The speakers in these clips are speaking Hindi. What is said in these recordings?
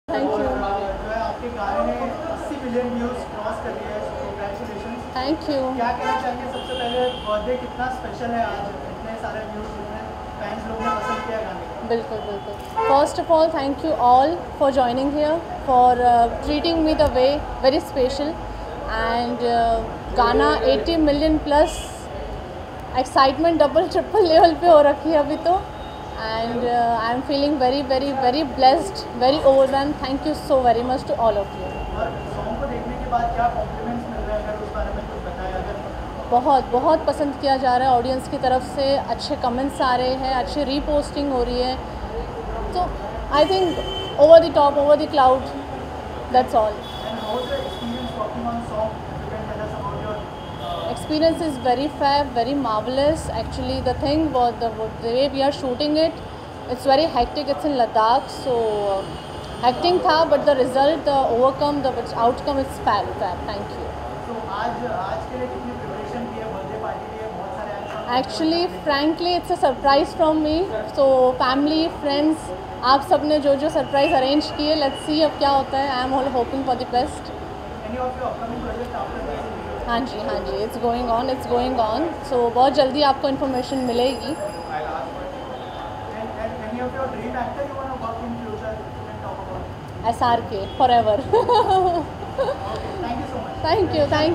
Thank you. जो है आपके गाने ने 80 मिलियन व्यूज क्रॉस कर लिए हैं, सो कांग्रेचुलेशंस। Thank you. क्या कहना चाहेंगे? सबसे पहले बर्थडे कितना स्पेशल है आज, इतने सारे व्यूज, इतने फैंस लोगों ने पसंद किया गाने को। बिल्कुल बिल्कुल। First of all thank you all for joining here, for treating me the way very special and गाना 80 million plus, excitement double triple level पे हो रखी है अभी तो, and I am feeling very very very blessed, very overwhelm. Thank you so very much to all of you. और सॉन्ग को देखने के बाद क्या कॉम्प्लीमेंट्स मिल रहे हैं, अगर उस बारे में कुछ बताएं। अगर बहुत बहुत पसंद किया जा रहा है ऑडियंस की तरफ से, अच्छे कमेंट्स आ रहे हैं, अच्छी रीपोस्टिंग हो रही है, तो I think over the top, over the cloud, that's all. And how is the experience working on song? You can tell us about your Experience is very fab, very marvelous. Actually, the thing was the way we are shooting it, it's very hectic. It's in Ladakh, so hectic tha, but the result, the outcome is fab. Thank you. तो आज के लिए कितनी प्रिपरेशन की है बर्थडे पार्टी के लिए? बहुत सारे action. Actually, frankly, it's a surprise from me. So family, friends, आप सब ने जो जो सरप्राइज अरेंज किए, let's see अब क्या होता है. I am all hoping for the best. Any of your upcoming project after this? हाँ जी, it's going on. So बहुत जल्दी आपको इन्फॉर्मेशन मिलेगी. I'll ask for it. And any of your dream actor you want to work in future, you can talk about. SRK forever. Thank you so much. Thank you. उनका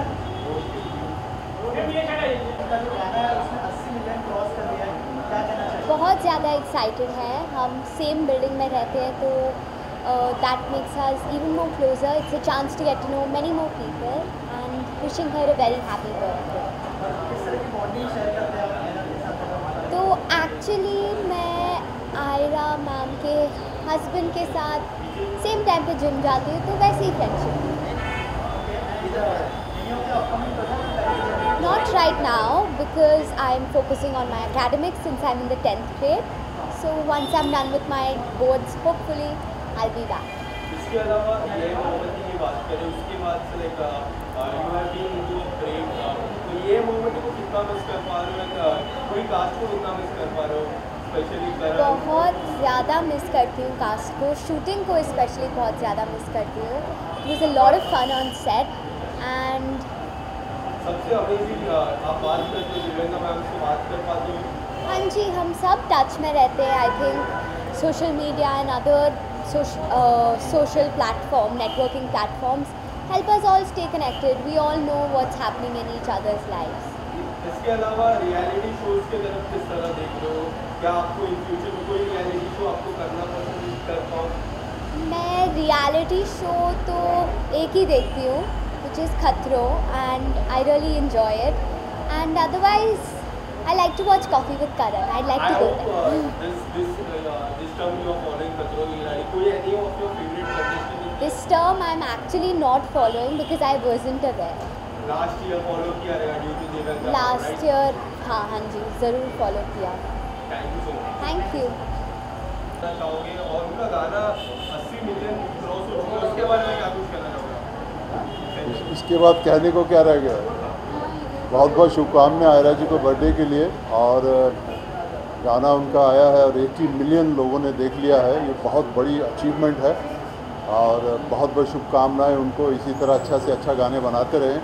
जो गाना है उसने 80 मिलियन क्रॉस कर लिया है, क्या कहना चाहिए? बहुत ज़्यादा एक्साइटेड है। हम सेम बिल्डिंग में रहते हैं, तो that makes us even more closer. It's a chance to get to know many more people and wishing her a very happy birthday. किस तरह की बॉन्डिंग शेयर करते हैं आप आयरा के साथ? तो एक्चुअली मैं आयरा मैम के हस्बैंड के साथ सेम टाइम पे जिम जाती हूँ, तो वैसे ही friendship. Not right now because I'm focusing on my academics since I'm in the 10th grade. So once I'm done with my boards, hopefully I'll be back. इसके अलावा ये मोमेंट की बात करें, उसके बाद से like you have been into a break, तो ये मोमेंट को कितना मिस कर पा रहे हो? कोई कास्ट को कितना मिस कर पा रहे हो? स्पेशली बहुत ज़्यादा मिस करती हूँ कास्ट को, शूटिंग को स्पेशली बहुत ज़्यादा मिस करती हूँ. It was a lot of fun on set and सबसे अमेजिंग आप बात करते हो दिव्यांगा मैम से बात कर पाते हो? हाँ जी, हम सब टच में रहते हैं. I think social media and other social platform, networking platforms help us all stay connected. We all know what's happening in each other's lives. इसके अलावा रियलिटी शोज के तरफ किस तरह देख रहे हो? क्या आपको इन फ्यूचर में कोई रियलिटी शो आपको करना पसंद कर पाओ? मैं रियलिटी शो तो एक ही देखती हूँ, which is खतरों, and I really enjoy it. And otherwise, I like to watch Coffee with Karan. I'd like to go there. This term you are following खतरों की रियलिटी, कोई any of your favorite contestants? This term I'm actually not following because I wasn't aware. Last year follow किया रहेगा ड्यू टू दिव्यांगा? Last year, हाँ जी, ज़रूर फॉलो किया. Thank you so much. Thank you. चाहोगे और उनका गाना 80 मिलियन क्रॉस हो चुका है, उसके बारे में क्या कुछ कहना चाहोगे? इसके बाद कहने को क्या रह गया? बहुत बहुत शुभकामनाएं आयरा जी को बर्थडे के लिए, और गाना उनका आया है और 80 मिलियन लोगों ने देख लिया है. ये बहुत बड़ी अचीवमेंट है और बहुत बहुत शुभकामनाएं उनको. इसी तरह अच्छा से अच्छा गाने बनाते रहें.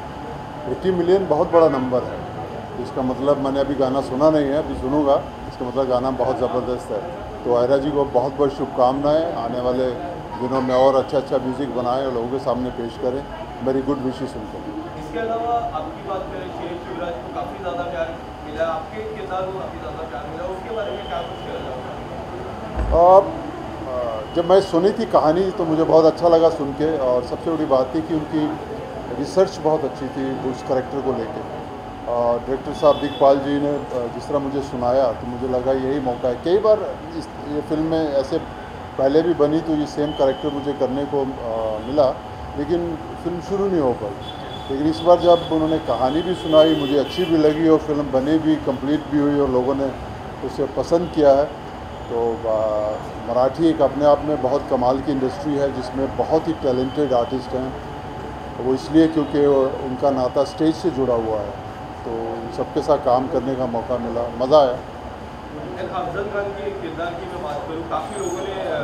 80 मिलियन बहुत बड़ा नंबर है. इसका मतलब मैंने अभी गाना सुना नहीं है, अभी सुनूंगा. इसका मतलब गाना बहुत ज़बरदस्त है. तो आयरा जी को बहुत बहुत शुभकामनाएं. आने वाले दिनों में और अच्छा अच्छा म्यूज़िक बनाएं और लोगों के सामने पेश करें. वेरी गुड विशेस उनको. इसके अलावा आपकी बात करें, शेर शिवराज को काफ़ी ज़्यादा प्यार मिला, आपके किरदार को काफ़ी ज़्यादा प्यार मिला, उसके बारे में क्या कुछ कहना चाहोगे? जब मैं सुनी थी कहानी तो मुझे बहुत अच्छा लगा सुन के, और सबसे बड़ी बात थी कि उनकी रिसर्च बहुत अच्छी थी उस करैक्टर को लेके. डायरेक्टर साहब दिग्पाल जी ने जिस तरह मुझे सुनाया तो मुझे लगा यही मौका है. कई बार ये फिल्म में ऐसे पहले भी बनी तो ये सेम करैक्टर मुझे करने को मिला, लेकिन फिल्म शुरू नहीं हो पाई. लेकिन इस बार जब उन्होंने कहानी भी सुनाई, मुझे अच्छी भी लगी और फिल्म बनी भी, कंप्लीट भी हुई और लोगों ने उसे पसंद किया है. तो मराठी एक अपने आप में बहुत कमाल की इंडस्ट्री है जिसमें बहुत ही टैलेंटेड आर्टिस्ट हैं. वो इसलिए क्योंकि उनका नाता स्टेज से जुड़ा हुआ है, तो सबके साथ काम करने का मौका मिला, मज़ा आया. अफजल खान के किरदार की मैं बात करूँ, काफ़ी लोगों ने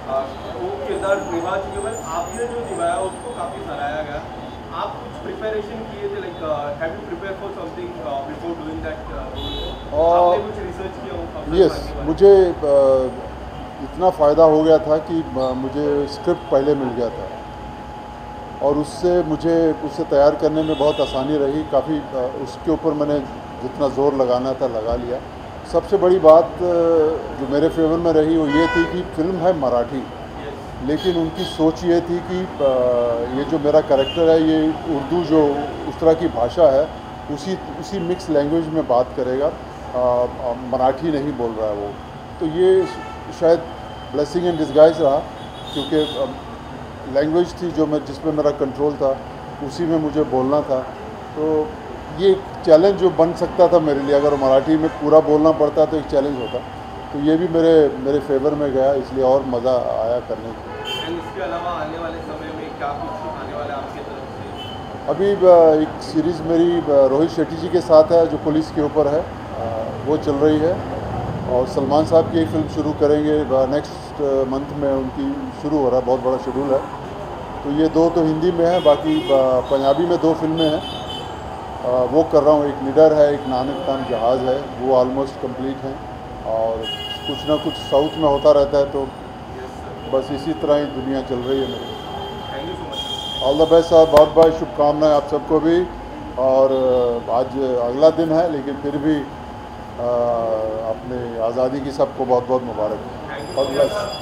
वो किरदार निभा चुके हैं, आपने जो निभाया उसको काफ़ी सराहा गया। आप कुछ प्रिपरेशन किए थे, like have you prepare for something before doing that role? आपने कुछ रिसर्च किया? यस, मुझे इतना फ़ायदा हो गया था कि मुझे स्क्रिप्ट पहले मिल गया था और उससे तैयार करने में बहुत आसानी रही। काफ़ी उसके ऊपर मैंने जितना ज़ोर लगाना था लगा लिया। सबसे बड़ी बात जो मेरे फेवर में रही वो ये थी कि फिल्म है मराठी, लेकिन उनकी सोच ये थी कि ये जो मेरा कैरेक्टर है ये उर्दू जो उस तरह की भाषा है उसी मिक्स लैंग्वेज में बात करेगा, मराठी नहीं बोल रहा है वो। तो ये शायद ब्लेसिंग इन डिस्गाइज रहा, क्योंकि लैंग्वेज थी जिसमें मेरा कंट्रोल था, उसी में मुझे बोलना था। तो ये एक चैलेंज जो बन सकता था मेरे लिए, अगर मराठी में पूरा बोलना पड़ता तो एक चैलेंज होता। तो ये भी मेरे फेवर में गया, इसलिए और मज़ा आया करने में। इसके अलावा आने वाले समय में क्या कुछ आने वाला है आपकी तरफ से? अभी एक सीरीज़ मेरी रोहित शेट्टी जी के साथ है जो पुलिस के ऊपर है, वो चल रही है। और सलमान साहब की एक फ़िल्म शुरू करेंगे नेक्स्ट मंथ में, उनकी शुरू हो रहा है, बहुत बड़ा शेड्यूल है। तो ये दो तो हिंदी में है, बाकी पंजाबी में 2 फिल्में हैं, वो कर रहा हूँ। एक निडर है, एक नानक नाम जहाज़ है, वो ऑलमोस्ट कंप्लीट हैं। और कुछ ना कुछ साउथ में होता रहता है, तो बस इसी तरह ही दुनिया चल रही है मेरी। Thank you so much. All the best साहब, बहुत बहुत शुभकामनाएं आप सबको भी। और आज अगला दिन है, लेकिन फिर भी अपने आज़ादी की सबको बहुत बहुत मुबारक। All the best.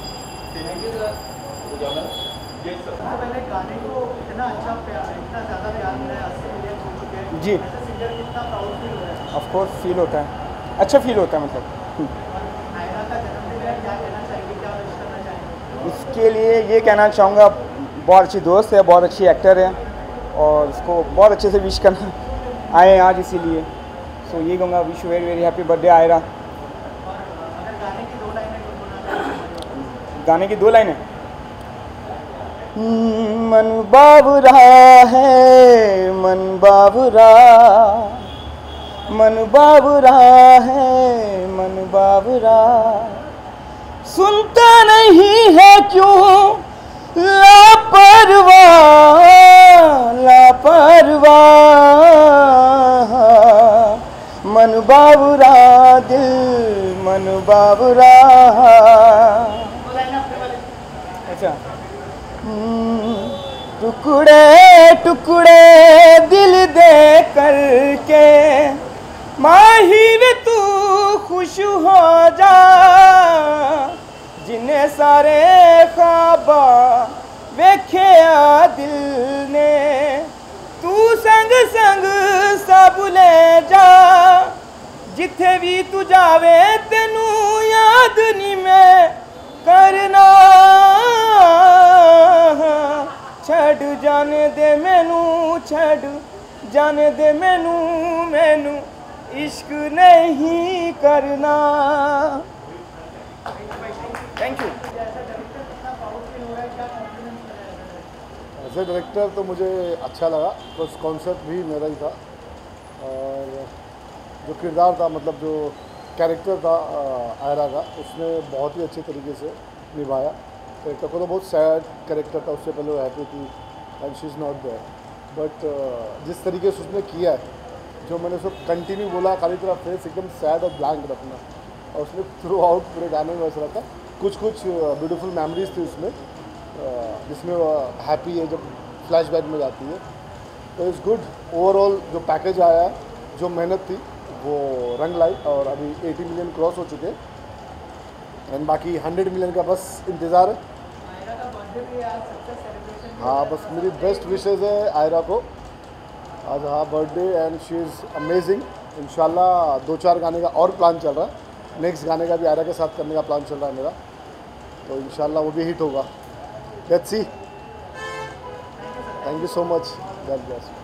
सबसे पहले गाने को इतना अच्छा प्यार, इतना ज़्यादा प्यार मिला है, 80 मिलियन हो चुके हैं जी। ऐसे सिंगर कितना प्राउड फील हो रहा है? ऑफ कोर्स फील होता है, अच्छा फील होता है। मतलब आयरा का जन्मदिन है, क्या कहना चाहेंगे, क्या विश करना चाहेंगे? इसके लिए ये कहना चाहूँगा, बहुत अच्छी दोस्त है, बहुत अच्छी एक्टर है और उसको बहुत अच्छे से विश करना आए हैं आज इसीलिए। सो ये कहूँगा, wish you very very happy birthday Ayra. अगर गाने की 2 लाइनें गुनगुनाना गाने की 2 लाइनें। मन बाबरा है, मन बाबरा, मन बाबरा है, मन बाबरा, सुनता नहीं है क्यों लापरवाह, लापरवाह, मन बाबरा दिल, मन बाबरा। अच्छा। टुकड़े टुकड़े दिल दे करके माही वे तू खुश हो जा, जिन्हें सारे ख्वाबा वेख्या दिल ने, तू संग संग सब ले जा, जिथे भी तू जावे तेनू याद नी मैं करना, छड़ जाने दे मैनू, छड़ जाने दे मैनू, मैनू इश्क नहीं करना। Thank you. As a director तो मुझे अच्छा लगा, बस कॉन्सेप्ट भी मेरा ही था और जो किरदार था, मतलब जो कैरेक्टर था आयरा का, उसने बहुत ही अच्छे तरीके से निभाया। कैरेक्टर को तो बहुत सैड कैरेक्टर था, उससे पहले वो हैप्पी थी and she is not there, but जिस तरीके से उसने किया है, जो मैंने उसको कंटिन्यू बोला, खाली तरह फेस एकदम सैड और ब्लैंक रखना, और उसने थ्रू आउट पूरे गाने में वैसा रखा। कुछ ब्यूटीफुल मेमोरीज थी उसमें, जिसमें हैप्पी है जब फ्लैशबैक में जाती है। तो इट्स गुड। ओवरऑल जो पैकेज आया है, जो मेहनत थी वो रंग लाई, और अभी 80 मिलियन क्रॉस हो चुके एंड बाकी 100 मिलियन का बस इंतज़ार है। आयरा का बर्थडे भी आज सक्सेस सेलिब्रेशन। हाँ, बस मेरी बेस्ट विशेज़ है आयरा को आज, हाँ birthday, and she is amazing. इंशाल्लाह 2-4 गाने का और प्लान चल रहा है, नेक्स्ट गाने का भी आयरा के साथ करने का प्लान चल रहा है मेरा, तो इंशाल्लाह वो भी हिट होगा। Let's see. Thank you so much. God bless.